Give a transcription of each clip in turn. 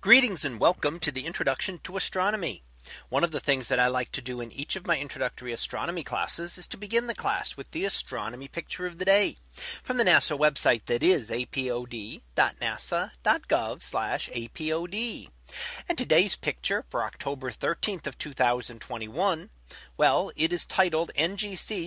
Greetings and welcome to the introduction to astronomy. One of the things that I like to do in each of my introductory astronomy classes is to begin the class with the astronomy picture of the day from the NASA website, that is apod.nasa.gov/apod. And today's picture for October 13th of 2021. Well, it is titled NGC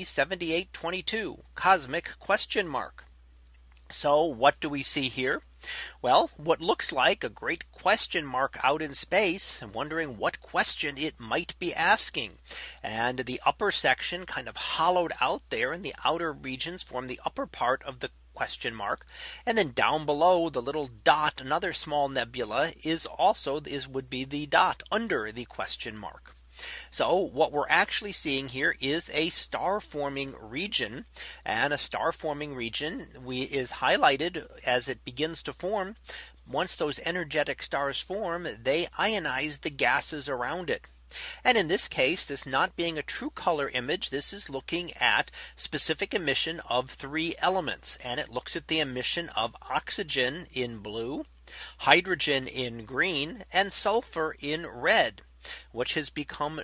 7822 Cosmic Question Mark. So what do we see here? Well, what looks like a great question mark out in space, and wondering what question it might be asking. And the upper section kind of hollowed out there, in the outer regions form the upper part of the question mark. And then down below, the little dot, another small nebula, would be the dot under the question mark. So what we're actually seeing here is a star forming region, and a star forming region is highlighted as it begins to form. Once those energetic stars form, they ionize the gases around it. And in this case, this not being a true color image, this is looking at specific emission of three elements. And it looks at the emission of oxygen in blue, hydrogen in green, and sulfur in red, which has become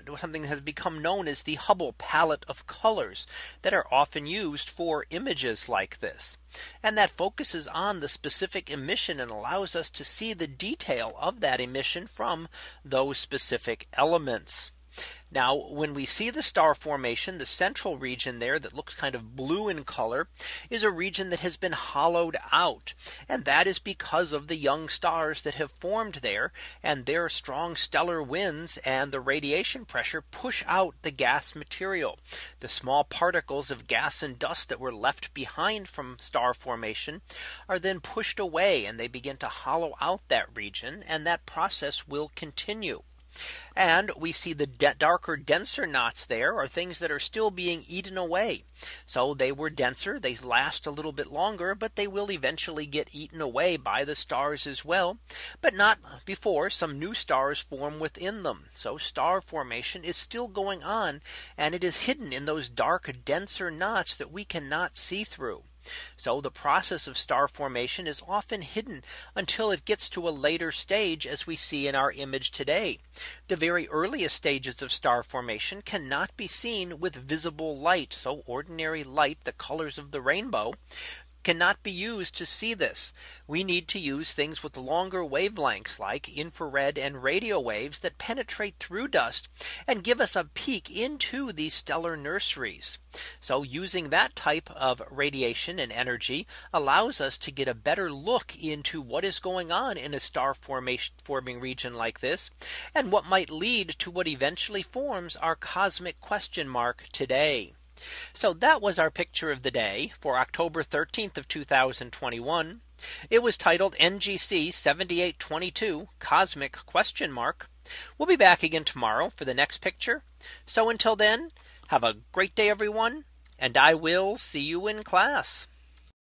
known as the Hubble palette of colors that are often used for images like this. And that focuses on the specific emission and allows us to see the detail of that emission from those specific elements. Now, when we see the star formation, the central region there that looks kind of blue in color is a region that has been hollowed out. And that is because of the young stars that have formed there, and their strong stellar winds and the radiation pressure push out the gas material. The small particles of gas and dust that were left behind from star formation are then pushed away, and they begin to hollow out that region, and that process will continue. And we see the darker, denser knots there are things that are still being eaten away. So they were denser, they last a little bit longer, but they will eventually get eaten away by the stars as well, but not before some new stars form within them. So star formation is still going on, and it is hidden in those dark, denser knots that we cannot see through. So the process of star formation is often hidden until it gets to a later stage, as we see in our image today. The very earliest stages of star formation cannot be seen with visible light. So ordinary light, the colors of the rainbow, cannot be used to see this. We need to use things with longer wavelengths, like infrared and radio waves, that penetrate through dust and give us a peek into these stellar nurseries. So using that type of radiation and energy allows us to get a better look into what is going on in a star forming region like this, and what might lead to what eventually forms our cosmic question mark today. So that was our picture of the day for October 13th of 2021. It was titled NGC 7822 Cosmic Question Mark. We'll be back again tomorrow for the next picture. So until then, have a great day, everyone, and I will see you in class.